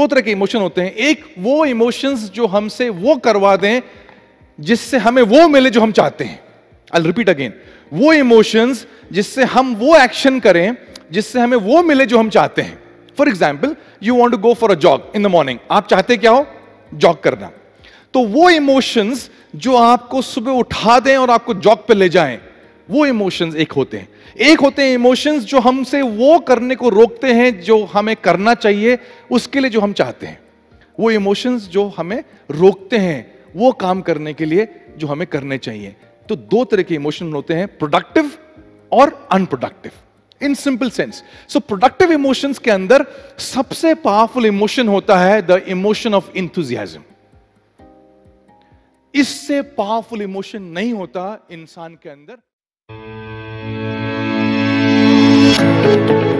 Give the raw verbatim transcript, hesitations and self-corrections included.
दो तरह के इमोशन होते हैं। एक वो इमोशंस जो हमसे वो करवा दें जिससे हमें वो मिले जो हम चाहते हैं। I'll repeat again, वो इमोशंस जिससे हम वो एक्शन करें जिससे हमें वो मिले जो हम चाहते हैं। For example, you want to go for a jog in the morning, आप चाहते क्या हो? जॉग करना। तो वो इमोशंस जो आपको सुबह उठा दें और आपको जॉग पे ले जाएं, वो इमोशंस एक होते हैं। एक होते हैं इमोशंस जो हमसे वो करने को रोकते हैं जो हमें करना चाहिए उसके लिए जो हम चाहते हैं। वो इमोशंस जो हमें रोकते हैं वो काम करने के लिए जो हमें करने चाहिए। तो दो तरह के इमोशन होते हैं, प्रोडक्टिव और unproductive, in simple sense. So productive emotions के अंदर सबसे पावरफुल इमोशन होता है द इमोशन ऑफ एंथुसियाज्म। इससे पावरफुल इमोशन नहीं होता इंसान के अंदर।